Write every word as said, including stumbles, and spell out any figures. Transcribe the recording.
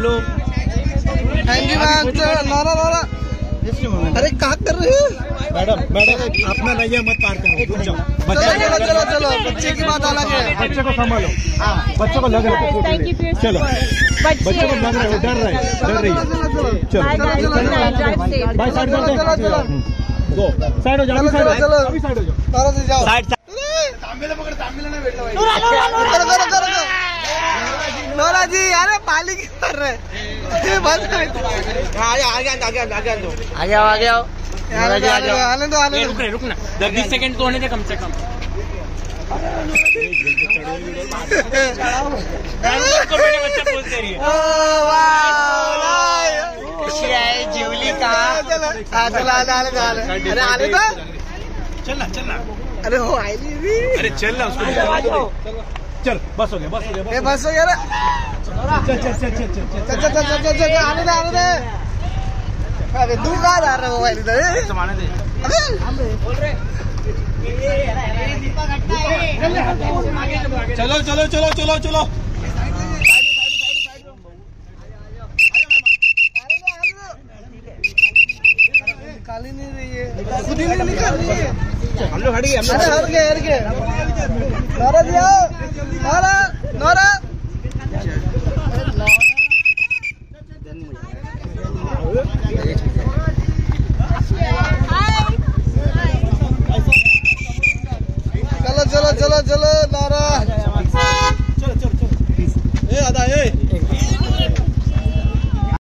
Hello thank you ma'am. नौरा नौरा अरे क्या कर रहे हो मैडम? मैडम अपना नैया मत पार करो, चलो चलो चलो चलो, बच्चे की बात अलग है। बच्चे को संभालो, बच्चे को लग रहा है चलो, बच्चे को लग रहा है, डर रहा है, डर रही है। चलो भाई साइड कर दे, दो साइड हो जाओ, चलो चलो चलो अभी साइड हो जाओ, नौरा से जाओ। साइड तांबेला पकड़, तांबेला ना बैठो भाई। करो करो करो नौरा जी अरे पाली की कर रहे बस आगे आगे आगे आगे आगे आगे आओ आगे आओ आगे आओ आने दो आने दो आने दो। रुक रुक ना, दस बीस सेकंड तो होने दे कम से कम। जीवली का चला अरे आने दो, चलना चलना, अरे हो आई नहीं, अरे चल ना उसको, चल बस हो गया, बस हो गया, ये बस हो गया ना। चल चल चल चल चल चल चल चल चल चल आने दे आने दे। अरे तू कहाँ जा रहा है मोबाइल इधर? समाने दे। चलो चलो चलो चलो चलो, निकाल ही नहीं रही है, खुद ही नहीं निकाल रही है। हम लोग हट गए, हम लोग अरे हट गए हट गए। नौरा जी आओ, नौरा नौरा चलो चलो चलो चलो नौरा।